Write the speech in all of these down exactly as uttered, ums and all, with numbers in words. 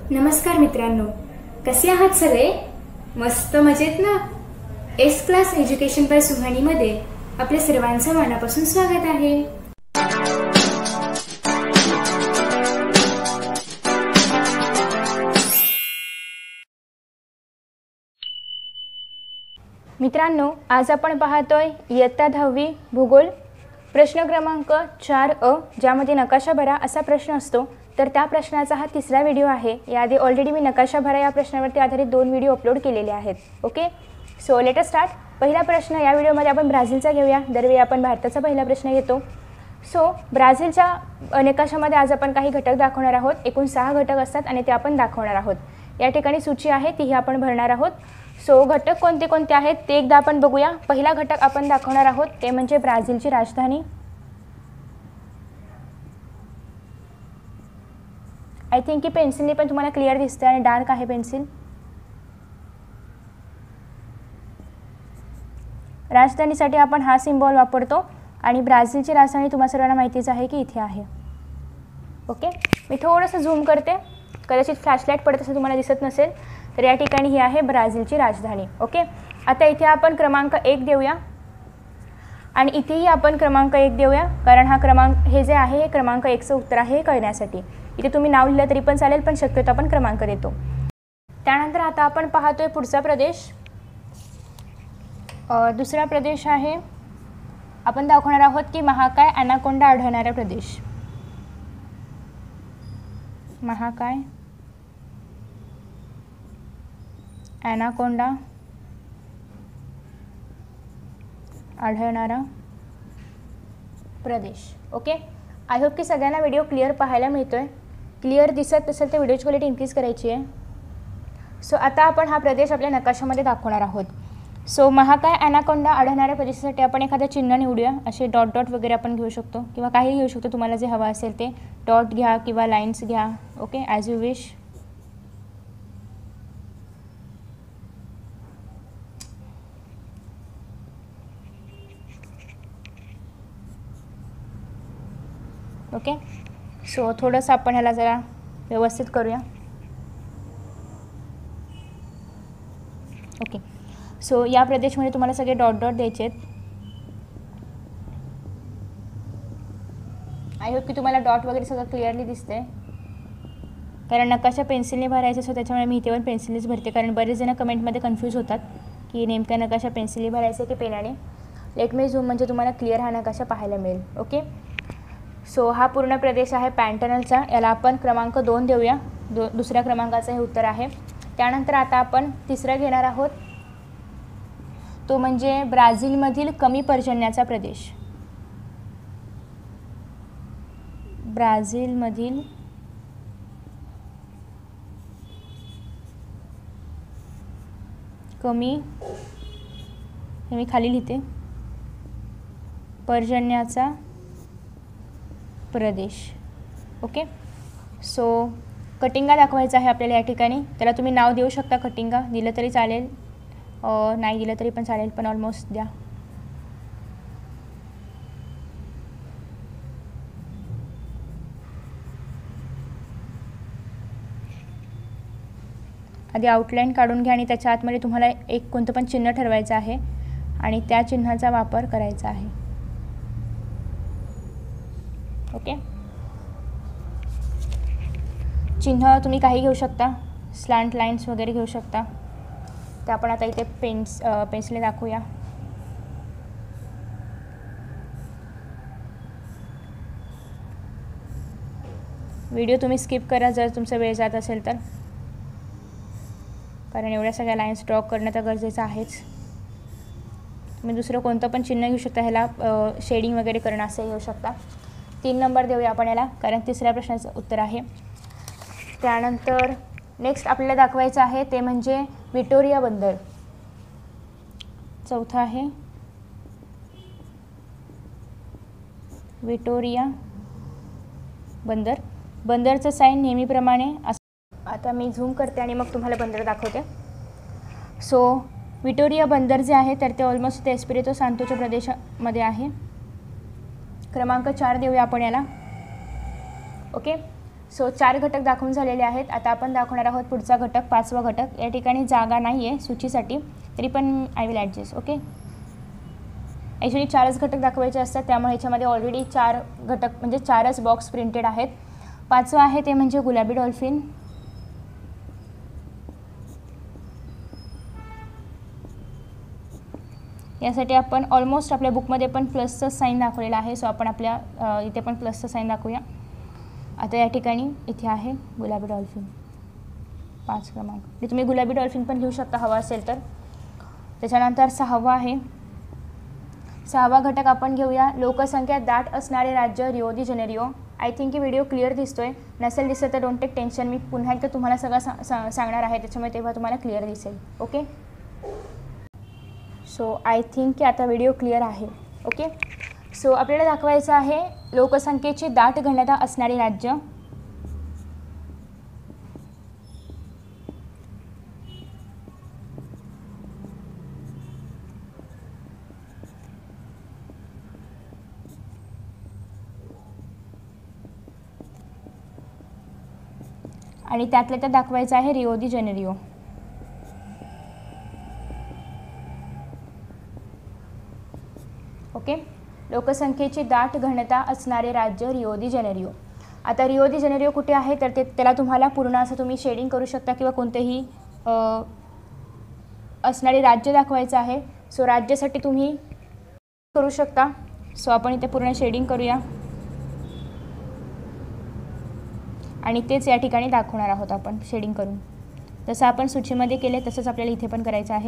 नमस्कार मित्रांनो, कसे आहात सगळे? मस्त मजेत ना? एस क्लास एज्युकेशन बाय सुहानीमध्ये आपल्या सर्वांचं मनापासून स्वागत आहे. मित्रांनो, आज आपण पाहतोय इयत्ता दहावी भूगोल प्रश्न क्रमांक चार अ, ज्यामध्ये नकाशा भरा असा प्रश्न असतो. तर त्या प्रश्नाचा हा तिसरा व्हिडिओ आहे. याआधी ऑलरेडी मी नकाशा भरा या प्रश्नावरती आधारित दोन व्हिडिओ अपलोड केलेले आहेत. Okay, so let us start. पहिला प्रश्न या व्हिडिओमध्ये आपण ब्राझीलचा घेऊया. दरवेळी आपण भारताचा पहिला प्रश्न घेतो. सो ब्राझीलच्या नकाशामध्ये आज आपण काही घटक दाखवणार आहोत. एकूण सहा घटक असतात आणि ते आपण दाखवणार आहोत. या ठिकाणी सूची आहे, तीही आपण भरणार आहोत. सो घटक कोणते कोणते आहेत ते एकदा आपण बघूया. पहिला घटक आपण दाखवणार आहोत ते म्हणजे ब्राझीलची राजधानी. आय थिंक की पेन्सिलने पण तुम्हाला क्लिअर दिसते आणि डार्क आहे पेन्सिल. राजधानीसाठी आपण हा सिम्बॉल वापरतो आणि ब्राझीलची राजधानी तुम्हा सर्वांना माहितीच आहे की इथे आहे. ओके, मी थोडंसं झूम करते, कदाचित फ्लॅशलाईट पडत असं तुम्हाला दिसत नसेल. तर या ठिकाणी ही आहे ब्राझीलची राजधानी. ओके, आता इथे आपण क्रमांक एक देऊया आणि इथेही आपण क्रमांक एक देऊया, कारण हा क्रमांक हे जे आहे हे क्रमांक एकचं उत्तर आहे हे कळण्यासाठी. इथे तुम्ही नाव लिहिलं तरी पण चालेल, पण शक्यतो आपण क्रमांक देतो. त्यानंतर आता आपण पाहतोय पुढचा प्रदेश. दुसरा प्रदेश आहे, आपण दाखवणार आहोत की महाकाय ॲनाकोंडा आढळणारा प्रदेश. महाकाय ॲनाकोंडा आढळणारा प्रदेश. ओके, आय होप की सगळ्यांना व्हिडिओ क्लिअर पाहायला मिळतोय. क्लिअर दिसत असेल तर व्हिडिओची क्वालिटी इन्क्रीज करायची आहे. सो आता आपण हा प्रदेश आपल्या नकाशामध्ये दाखवणार आहोत. सो महाकाय ॲनाकोंडा आढळणाऱ्या प्रदेशासाठी आपण एखादं चिन्ह निवडूया. असे डॉट डॉट वगैरे आपण घेऊ शकतो किंवा काही घेऊ शकतो, तुम्हाला जे हवं असेल ते. डॉट घ्या किंवा लाईन्स घ्या. Okay, as you wish. Okay, so थोडंसं आपण ह्याला जरा व्यवस्थित करूया. ओके, सो या प्रदेशमध्ये तुम्हाला सगळे डॉट डॉट द्यायचे आहेत. आय होप की तुम्हाला डॉट वगैरे सगळं क्लिअरली दिसतंय, कारण नकाशा पेन्सिलने भरायचं असतो त्याच्यामुळे मी इथे पण पेन्सिलनेच भरते, कारण बरेच जण कमेंटमध्ये कन्फ्यूज होतात की नेमका नकाशा पेन्सिलने भरायचं की पेनाने. लेट मी झूम म्हणजे तुम्हाला क्लिअर हा नकाशा पाहायला मिळेल. ओके, सो हा पूर्ण प्रदेश आहे पॅन्टनलचा. याला आपण क्रमांक दोन देऊया. दो दुसऱ्या क्रमांकाचं हे उत्तर आहे. त्यानंतर आता आपण तिसरं घेणार आहोत, तो म्हणजे ब्राझीलमधील कमी पर्जन्याचा प्रदेश. ब्राझीलमधील कमी, हे मी खाली लिहिते, पर्जन्याचा प्रदेश. ओके, सो कटिंगा दाखवायचा आहे आपल्याला या ठिकाणी. त्याला तुम्ही नाव देऊ शकता, कटिंगा दिलं तरी चालेल, नाही दिलं तरी पण चालेल, पण ऑलमोस्ट द्या. आधी आउटलाईन काढून घ्या आणि त्याच्या आतमध्ये तुम्हाला एक कोणतं पण चिन्ह ठरवायचं आहे आणि त्या चिन्हाचा वापर करायचा आहे. ओके, चिन्ह तुम्ही काही घेऊ शकता, स्लॅन्ट लाईन्स वगैरे घेऊ शकता. ते आपण आता इथे पेन्स पेन्सिलने दाखवूया. व्हिडिओ तुम्ही स्किप करा जर तुमचा वेळ जात असेल तर, कारण एवढ्या सगळ्या लाईन्स ड्रॉ करणं तर गरजेचं आहेच. तुम्ही दुसरं कोणतं पण चिन्ह घेऊ शकता, ह्याला शेडिंग वगैरे करणं असं घेऊ शकता. तीन नंबर देऊया आपण याला, कारण तिसऱ्या प्रश्नाचं उत्तर आहे. त्यानंतर नेक्स्ट आपल्याला दाखवायचं आहे ते म्हणजे विक्टोरिया बंदर. चौथा आहे विक्टोरिया बंदर. बंदरचं साईन नेहमीप्रमाणे असं. आता मी झूम करते आणि मग तुम्हाला बंदर दाखवते. सो विक्टोरिया बंदर जे आहे तर ते ऑलमोस्ट ते एस्पिरितो सांतोच्या प्रदेशामध्ये आहे. क्रमांक चार देऊया आपण याला. ओके, सो चार घटक दाखवून झालेले आहेत. आता आपण दाखवणार आहोत पुढचा घटक, पाचवा घटक. या ठिकाणी जागा नाही आहे सूचीसाठी, तरी पण I will adjust. Okay, actually चारच घटक दाखवायचे असतात, त्यामुळे ह्याच्यामध्ये ऑलरेडी चार घटक म्हणजे चारच बॉक्स प्रिंटेड आहेत. पाचवं आहे ते म्हणजे गुलाबी डॉल्फिन. यासाठी आपण ऑलमोस्ट आपल्या बुकमध्ये पण प्लसचं साईन दाखवलेलं आहे. सो आपण आपल्या इथे पण प्लसचं साईन दाखवूया. आता या ठिकाणी इथे आहे गुलाबी डॉल्फिन पाच क्रमांक. म्हणजे तुम्ही गुलाबी डॉल्फिन पण लिहू शकता हवा असेल तर. त्याच्यानंतर सहावा आहे, सहावा घटक आपण घेऊया, लोकसंख्या दाट असणारे राज्य Rio de Janeiro. I think की व्हिडिओ क्लिअर दिसतोय, नसेल दिसत तर डोंट टेक टेन्शन. मी पुन्हा एकदा तुम्हाला सगळं सा, सा सांगणार आहे, त्याच्यामुळे तेव्हा तुम्हाला क्लिअर दिसेल. ओके, सो आय थिंक की आता व्हिडिओ क्लिअर आहे. ओके, सो आपल्याला दाखवायचं आहे लोकसंख्येची दाट घनता असणारे राज्य. आणि त्यातल्या त्यात दाखवायचं आहे रिओ दी जेनेरिओ. ओके, लोकसंख्येची दाट घनता असणारे राज्य रिओ दी जेनेरिओ. आता रिओ दी जेनेरिओ कुठे आहे तर ते त्याला तुम्हाला पूर्ण असं तुम्ही शेडिंग करू शकता किंवा कोणतेही असणारे राज्य दाखवायचं आहे. सो राज्यासाठी तुम्ही करू शकता. सो आपण इथे पूर्ण शेडिंग करूया आणि तेच या ठिकाणी दाखवणार आहोत आपण शेडिंग करून. जसं आपण सूचीमध्ये केले तसंच आपल्याला इथे पण करायचं आहे.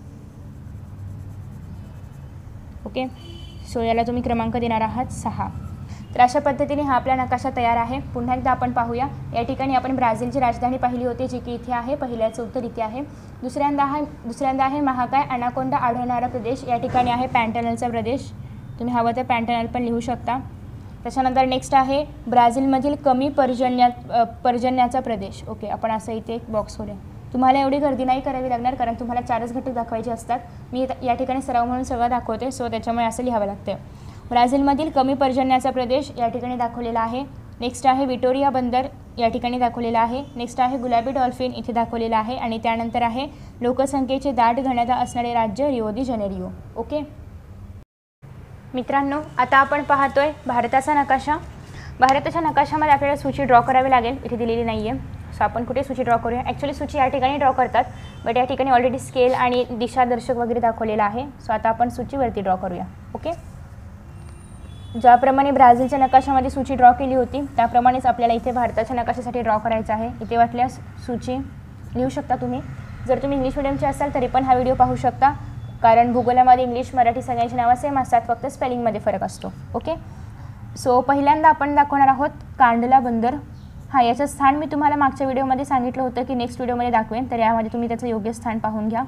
ओके, सो याला तुम्ही क्रमांक देणार आहात सहा. तर अशा पद्धतीने हा आपला नकाशा तयार आहे. पुन्हा एकदा आपण पाहूया. या ठिकाणी आपण ब्राझीलची राजधानी पाहिली होती, जी की इथे आहे. पहिल्याचं उत्तर इथे आहे. दुसऱ्यांदा हा दुसऱ्यांदा आहे महाकाय ॲनाकोंडा आढळणारा प्रदेश. या ठिकाणी आहे पॅन्टनलचा प्रदेश. तुम्ही हवं तर पॅन्टनल पण लिहू शकता. त्याच्यानंतर नेक्स्ट आहे ब्राझीलमधील कमी पर्जन्यात पर्जन्याचा प्रदेश. ओके, आपण असं इथे एक बॉक्स करूया. तुम्हाला एवढी गर्दी नाही करावी लागणार, कारण तुम्हाला चारच घटक दाखवायचे असतात. मी या ठिकाणी सराव म्हणून सगळं दाखवते, सो त्याच्यामुळे असं लिहावं लागतं. ब्राझीलमधील कमी पर्जन्याचा प्रदेश या ठिकाणी दाखवलेला आहे. नेक्स्ट आहे विटोरिया बंदर, या ठिकाणी दाखवलेला आहे. नेक्स्ट आहे गुलाबी डॉल्फिन, इथे दाखवलेला आहे. आणि त्यानंतर आहे लोकसंख्येची दाट घनता असणारे राज्य रिओ दी जेनेरिओ. ओके मित्रांनो, आता आपण पाहतोय भारताचा नकाशा. भारताच्या नकाशामध्ये आपल्याला सूची ड्रॉ करावी लागेल. इथे दिलेली नाही आहे, सो आपण कुठे सूची ड्रॉ करूया. ॲक्च्युली सूची या ठिकाणी ड्रॉ करतात, बट या ठिकाणी ऑलरेडी स्केल आणि दिशादर्शक वगैरे दाखवलेला आहे. सो आता आपण सूचीवरती ड्रॉ करूया. ओके, ज्याप्रमाणे ब्राझीलच्या नकाशामध्ये सूची ड्रॉ केली होती त्याप्रमाणेच आपल्याला इथे भारताच्या नकाशासाठी ड्रॉ करायचं आहे. इथे वाटल्यास सूची लिहू शकता तुम्ही. जर तुम्ही इंग्लिश मिडियमचे असाल तरी पण हा व्हिडिओ पाहू शकता, कारण भूगोलामध्ये इंग्लिश मराठी सगळ्यांची नावं सेम असतात, फक्त स्पेलिंगमध्ये फरक असतो. ओके, सो पहिल्यांदा आपण दाखवणार आहोत कांडला बंदर. हां, याचं स्थान मी तुम्हाला मागच्या व्हिडिओमध्ये सांगितलं होतं की नेक्स्ट व्हिडिओमध्ये दाखवेन, तर यामध्ये तुम्ही त्याचं योग्य स्थान पाहून घ्या.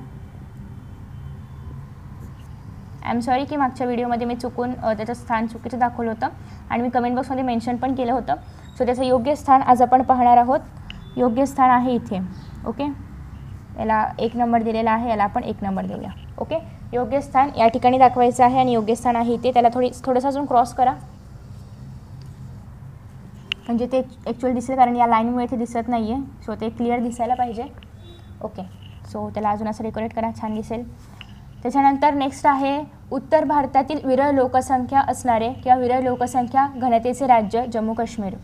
आय एम सॉरी की मागच्या व्हिडिओमध्ये मी चुकून त्याचं स्थान चुकीचं दाखवलं होतं आणि मी कमेंट बॉक्समध्ये मेन्शन पण केलं होतं. सो त्याचं योग्य स्थान आज आपण पाहणार आहोत. योग्य स्थान आहे इथे. ओके, याला एक नंबर दिलेला आहे, याला आपण एक नंबर देऊया. ओके, योग्य स्थान या ठिकाणी दाखवायचं आहे आणि योग्य स्थान आहे इथे. त्याला थोडी थोडंसं अजून क्रॉस करा म्हणजे ते ॲक्च्युअल दिसेल, कारण या लाईनमुळे ते दिसत नाही आहे. सो ते क्लिअर दिसायला पाहिजे. ओके, सो त्याला अजून असं डेकोरेट करा, छान दिसेल. त्याच्यानंतर नेक्स्ट आहे उत्तर भारतातील विरळ लोकसंख्या असणारे किंवा विरळ लोकसंख्या घनतेचे राज्य जम्मू काश्मीर.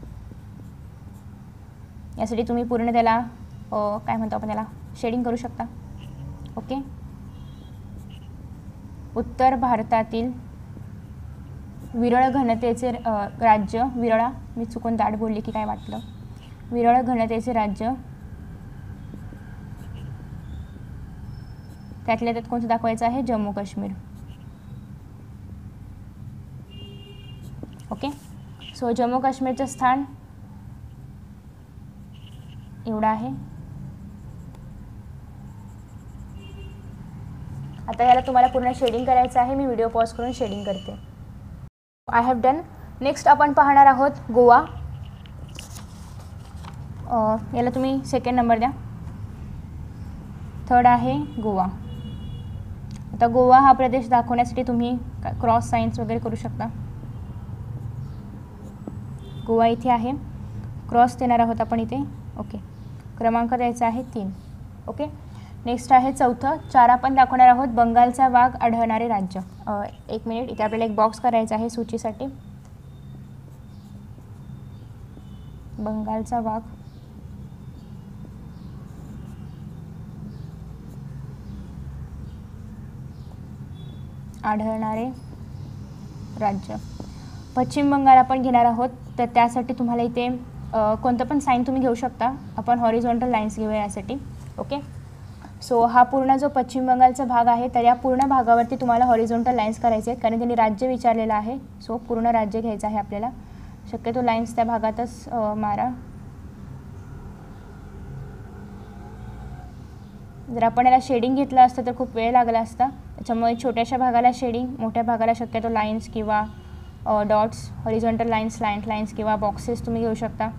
यासाठी तुम्ही पूर्ण त्याला काय म्हणतो आपण त्याला शेडिंग करू शकता. ओके, उत्तर भारतातील विरळ घनतेचे राज्य, विरळा मी चुकून दाट बोलली की काय वाटलं, विरळ घनतेचे राज्य, त्यातल्या त्यात कोणतं दाखवायचं आहे जम्मू काश्मीर. ओके, सो जम्मू काश्मीरचं स्थान एवढं आहे. आता याला तुम्हाला पूर्ण शेडिंग करायचं आहे. मी व्हिडिओ पॉज करून शेडिंग करते. I have done. नेक्स्ट आपण पाहणार आहोत गोवा. याला तुम्ही सेकंड नंबर द्या. थर्ड आहे गोवा. आता गोवा हा प्रदेश दाखवण्यासाठी तुम्ही क्रॉस साइन्स वगैरे करू शकता. गोवा इथे आहे. क्रॉस देणार आहोत आपण इथे. ओके, क्रमांक द्यायचा आहे तीन. ओके, नेक्स्ट आहे चौथं. चार आपण दाखवणार आहोत बंगालचा वाघ आढळणारे राज्य. एक मिनिट, इथे आपल्याला एक बॉक्स करायचा आहे सूचीसाठी. बंगालचा वाघ आढळणारे राज्य. पश्चिम बंगाल आपण घेणार आहोत, तर त्यासाठी तुम्हाला इथे कोणतं पण साईन तुम्ही घेऊ शकता. आपण हॉरिझॉन्टल लाईन्स घेऊया यासाठी. ओके, सो हा पूर्ण जो पश्चिम बंगालचा भाग आहे तर या पूर्ण भागावरती तुम्हाला हॉरिझॉन्टल लाईन्स करायचे आहेत, कारण त्यांनी राज्य विचारलेलं आहे. सो पूर्ण राज्य घ्यायचं आहे आपल्याला. शक्यतो लाईन्स त्या भागातच मारा. जर आपण याला शेडिंग घेतलं असतं तर खूप वेळ लागला असता, त्याच्यामुळे छोट्याशा भागाला शेडिंग, मोठ्या भागाला शक्यतो लाईन्स किंवा dots, horizontal lines, slant lines किंवा बॉक्सेस तुम्ही घेऊ शकता.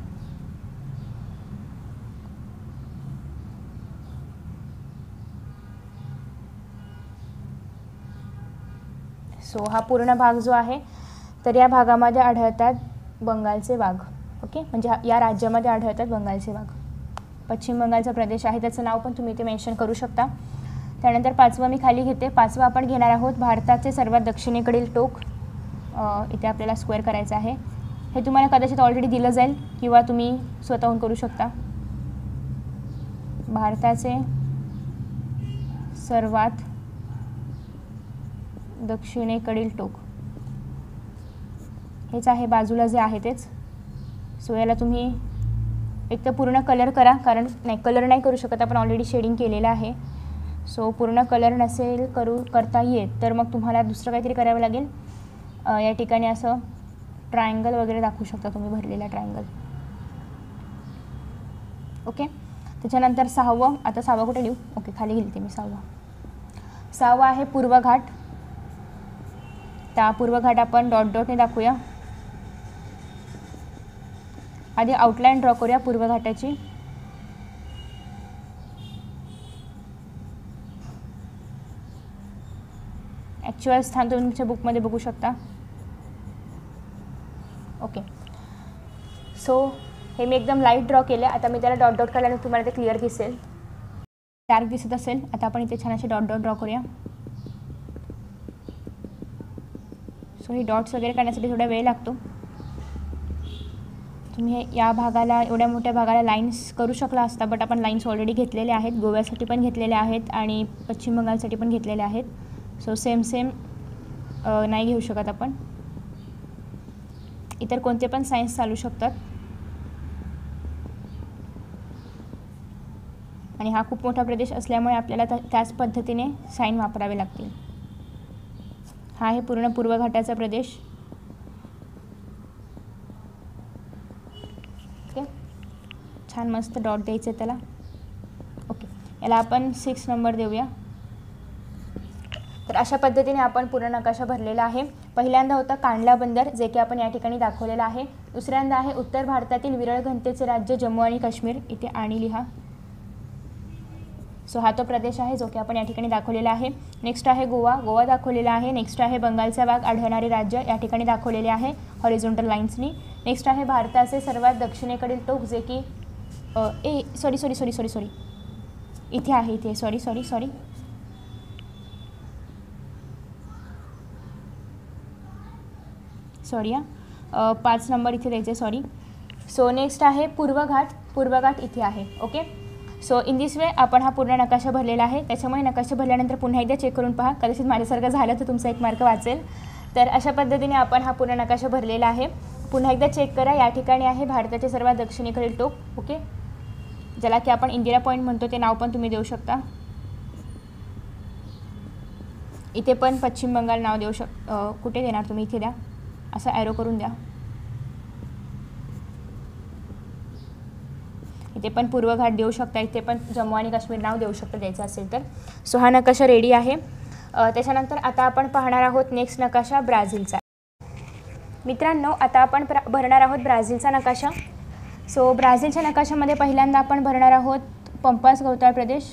सो हा पूर्ण भाग जो आहे तर या भागामध्ये आढळतात बंगालचे वाघ. ओके, म्हणजे या राज्यामध्ये आढळतात बंगालचे वाघ. पश्चिम बंगालचा प्रदेश आहे, त्याचं नाव पण तुम्ही इथे मेन्शन करू शकता. त्यानंतर पाचवं मी खाली घेते. पाचवं आपण घेणार आहोत भारताचे सर्वात दक्षिणेकडील टोक. इथे आपल्याला स्क्वेअर करायचं आहे. हे तुम्हाला कदाचित ऑलरेडी दिलं जाईल किंवा तुम्ही स्वतःहून करू शकता. भारताचे सर्वात दक्षिणेकडील टोक हेच आहे, बाजूला जे आहे तेच. सो याला तुम्ही एक तर पूर्ण कलर करा, कारण नाही कलर नाही करू शकत आपण, ऑलरेडी शेडिंग केलेलं आहे. सो पूर्ण कलर नसेल करू करता येत तर मग तुम्हाला दुसरं काहीतरी करावं लागेल. या ठिकाणी असं ट्रायंगल वगैरे दाखवू शकता तुम्ही, भरलेला ट्रायंगल. ओके, त्याच्यानंतर सहावं. आता सहावं कुठे लिहू? ओके, खाली गेली ते मी. सहावं सहावं आहे पूर्व घाट. त्या पूर्व घाट आपण डॉट डॉटने दाखवूया. आधी आउटलाईन ड्रॉ करूया पूर्व घाटाची. ॲक्च्युअल स्थान तुम्ही तुमच्या बुकमध्ये बघू शकता. ओके, सो हे मी एकदम लाईट ड्रॉ केलं. आता मी त्याला डॉट डॉट काढल्याने तुम्हाला ते क्लिअर दिसेल, डार्क दिसत असेल. आता आपण इथे छान असे डॉट डॉट ड्रॉ करूया. सो हे डॉट्स वगैरे करण्यासाठी थोडा वेळ लागतो. तुम्ही हे या भागाला, एवढ्या मोठ्या भागाला लाईन्स करू शकला असता, बट आपण लाईन्स ऑलरेडी घेतलेले आहेत. गोव्यासाठी पण घेतलेले आहेत आणि पश्चिम बंगालसाठी पण घेतलेले आहेत. सो सेम सेम नाही घेऊ शकत आपण. इतर कोणते पण सायन्स चालू शकतात. आणि हा खूप मोठा प्रदेश असल्यामुळे आपल्याला त्याच पद्धतीने साईन वापरावे लागतील. हा आहे पूर्ण पूर्व घाटाचा प्रदेश. ओके, छान मस्त डॉट द्यायचं त्याला. ओके, याला आपण सिक्स नंबर देऊया. तर अशा पद्धतीने आपण पूर्ण नकाशा भरलेला आहे. पहिल्यांदा होता कांडला बंदर, जे की आपण या ठिकाणी दाखवलेलं आहे. दुसऱ्यांदा आहे उत्तर भारतातील विरळ घनतेचे राज्य जम्मू आणि काश्मीर. इथे आणि लिहा. सो हा तो प्रदेश आहे जो की आपण या ठिकाणी दाखवलेला आहे. नेक्स्ट आहे गोवा. गोवा दाखवलेला आहे. नेक्स्ट आहे बंगालचा वाघ आढळणारे राज्य, या ठिकाणी दाखवलेले आहे हॉरिझॉन्टल लाईन्सनी. नेक्स्ट आहे भारताचे सर्वात दक्षिणेकडील टोक, जे की ए sorry sorry sorry sorry sorry इथे आहे. इथे सॉरी सॉरी सॉरी सॉरी या पाच नंबर इथे द्यायचे, सॉरी. सो नेक्स्ट आहे पूर्व घाट. पूर्व घाट इथे आहे. Okay, so in this way आपण हा पूर्ण नकाशा भरलेला आहे. त्याच्यामुळे नकाशा भरल्यानंतर पुन्हा एकदा चेक करून पहा, कदाचित माझ्यासारखं झालं तर तुमचा एक मार्क वाचेल. तर अशा पद्धतीने आपण हा पूर्ण नकाशा भरलेला आहे. पुन्हा एकदा चेक करा. या ठिकाणी आहे भारताचे सर्वात दक्षिणेकडील टोक. ओके, ज्याला की आपण इंदिरा पॉईंट म्हणतो, ते नाव पण तुम्ही देऊ शकता. इथे पण पश्चिम बंगाल नाव देऊ शक कुठे देणार तुम्ही? इथे द्या, असं ॲरो करून द्या. इथे पण पूर्व घाट देऊ शकता. इथे पण जम्मू आणि काश्मीर नाव देऊ शकता द्यायचं असेल तर. सो हा नकाशा रेडी आहे. त्याच्यानंतर आता आपण पाहणार आहोत नेक्स्ट नकाशा ब्राझीलचा. मित्रांनो, आता आपण भरणार आहोत ब्राझीलचा नकाशा. सो ब्राझीलच्या नकाशामध्ये पहिल्यांदा आपण भरणार आहोत पंपास गवताळ प्रदेश.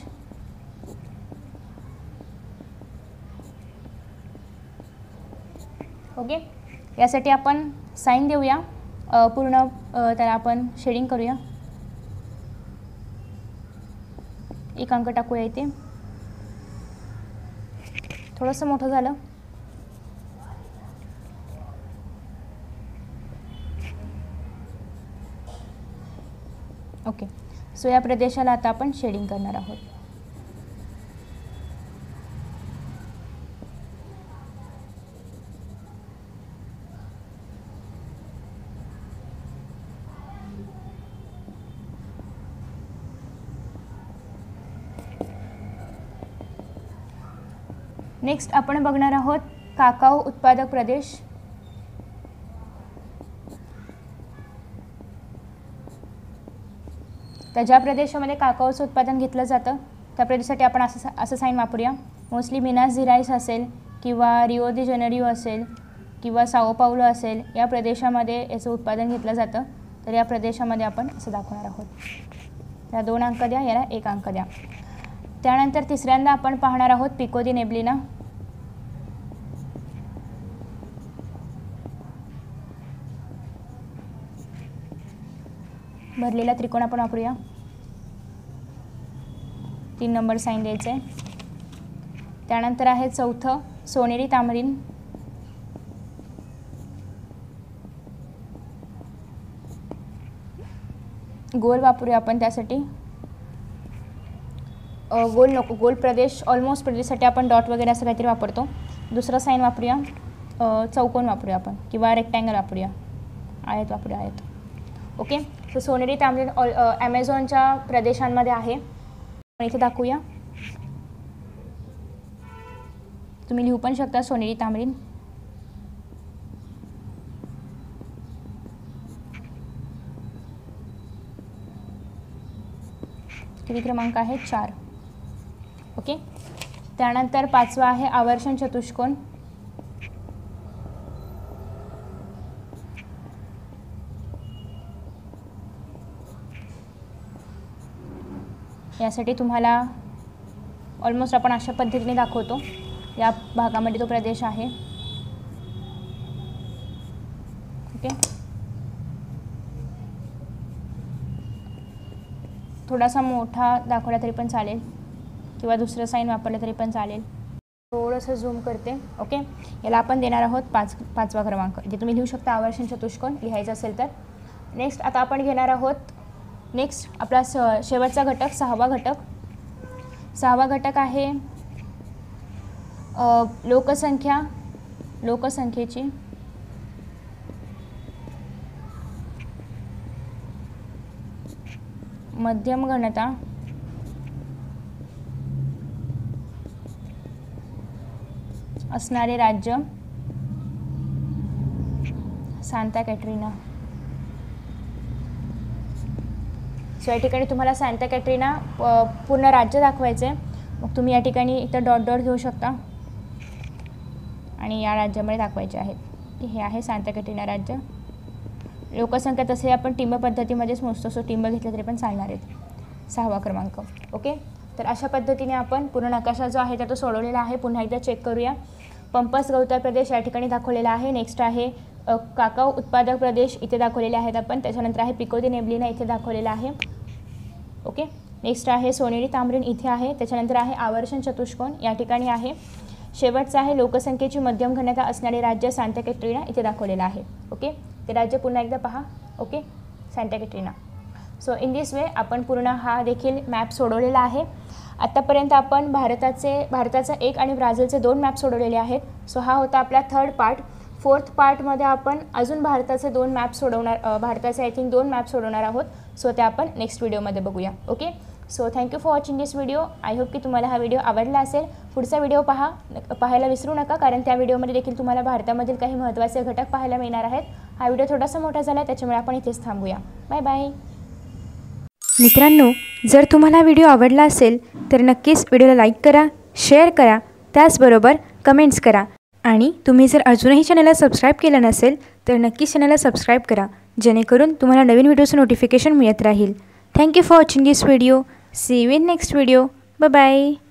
ओके, यासाठी आपण साईन देऊया. पूर्ण अ, त्याला आपण शेडिंग करूया. एक अंक टाकूया इथे. थोडंसं मोठं झालं. ओके. सो या प्रदेशाला आता आपण शेडिंग करणार आहोत. नेक्स्ट आपण बघणार आहोत काकाओ उत्पादक प्रदेश. तर ज्या प्रदेशामध्ये काकाओचं उत्पादन घेतलं जातं त्या प्रदेशासाठी आपण असं असं साईन वापरूया. मोस्टली मिनास जिराईस असेल किंवा रिओ दि जेनेरिओ असेल किंवा साओ पाउलो असेल, या प्रदेशामध्ये याचं उत्पादन घेतलं जातं. तर या प्रदेशामध्ये आपण असं दाखवणार आहोत. या दोन अंक द्या, याला एक अंक द्या. त्यानंतर तिसऱ्यांदा आपण पाहणार आहोत पिको दी नेब्लिना. भरलेला त्रिकोण आपण वापरूया. तीन नंबर साईन द्यायचं आहे. त्यानंतर आहे चौथं सोनेरी तामरीन. गोल वापरूया आपण त्यासाठी. गोल नको, गोल प्रदेश ऑलमोस्ट प्रदेशसाठी आपण डॉट वगैरे असं काहीतरी वापरतो. दुसरा साईन वापरूया चौकोन वापरूया आपण किंवा रेक्टँगल वापरूया, आयत वापरूया आयत. ओके. सो सोनेरी तांबरीन ऑल ॲमेझॉनच्या प्रदेशांमध्ये आहे. आपण इथे दाखवूया. तुम्ही लिहू पण शकता सोनेरी तांबरीन. किती क्रमांक आहे? चार. ओके. त्यानंतर पाचवा आहे आवर्षण चतुष्कोन. यासाठी तुम्हाला ऑलमोस्ट आपण अशा पद्धतीने दाखवतो. या भागामध्ये तो प्रदेश आहे. ओके. थोडासा मोठा दाखवला तरी पण चालेल किंवा दुसरं साईन वापरलं तरी पण चालेल. थोडंसं झूम करते. ओके. याला आपण देणार आहोत पाच पाचवा क्रमांक, जे तुम्ही लिहू शकता आवर्षण चतुष्कोन लिहायचं असेल तर. नेक्स्ट आता आपण घेणार आहोत नेक्स्ट आपला स शेवटचा घटक सहावा घटक. सहावा घटक आहे लोकसंख्या. लोकसंख्येची मध्यम घनता असणारे राज्य सांता कॅटरीना. सो या ठिकाणी तुम्हाला सांता कॅटरीना पूर्ण राज्य दाखवायचे. मग तुम्ही या ठिकाणी इथं डॉट डॉट घेऊ शकता आणि या राज्यामध्ये दाखवायचे आहेत की हे आहे सांता कॅटरीना राज्य. लोकसंख्या तसे आपण टिंब पद्धतीमध्येच मोजतो, सो टिंब घेतले तरी पण चालणार आहेत. सहावा क्रमांक. ओके. तर अशा पद्धतीने आपण पूर्ण नकाशा जो आहे तो सोडवलेला आहे. पुन्हा एकदा चेक करूया. पंपस गौतर प्रदेश या ठिकाणी दाखवलेला आहे. नेक्स्ट आहे काकाओ उत्पादक प्रदेश इथे दाखवलेले आहेत आपण. त्याच्यानंतर आहे पिको दी नेब्लिना इथे दाखवलेला आहे. ओके. नेक्स्ट आहे सोनेरी तांबरीन इथे आहे. त्याच्यानंतर आहे आवर्षण चतुष्कोन या ठिकाणी आहे. शेवटचं आहे लोकसंख्येची मध्यम घनता असणारे राज्य सांता कॅटरीना इथे दाखवलेलं आहे. ओके. ते राज्य पुन्हा एकदा पहा. Okay. Santa Catarina. So in this way आपण पूर्ण हा देखील मॅप सोडवलेला आहे. आत्तापर्यंत आपण भारताचे भारताचा एक आणि ब्राझीलचे दोन मॅप सोडवलेले आहेत. सो हा होता आपला थर्ड पार्ट. फोर्थ पार्टमध्ये आपण अजून भारताचे दोन मॅप सोडवणार भारताचे आय थिंक दोन मॅप सोडवणार आहोत. सो ते आपण नेक्स्ट व्हिडिओमध्ये बघूया. Okay. So thank you for watching this video. I hope की तुम्हाला हा व्हिडिओ आवडला असेल. पुढचा व्हिडिओ पहा पाहायला विसरू नका, कारण त्या व्हिडिओमध्ये देखील तुम्हाला भारतामधील काही महत्त्वाचे घटक पाहायला मिळणार आहेत. हा व्हिडिओ थोडासा मोठा झाला आहे, त्याच्यामुळे आपण इथेच थांबूया. Bye bye. मित्रांनो, जर तुम्हाला व्हिडिओ आवडला असेल तर नक्कीच व्हिडिओला लाईक करा, शेअर करा, त्याचबरोबर कमेंट्स करा. आणि तुम्ही जर अजूनही चॅनलला सबस्क्राईब केलं नसेल तर नक्कीच चॅनलला सबस्क्राईब करा, जेणेकरून तुम्हाला नवीन व्हिडिओचं नोटिफिकेशन मिळत राहील. Thank you for watching this video. See you in next video. Bye bye.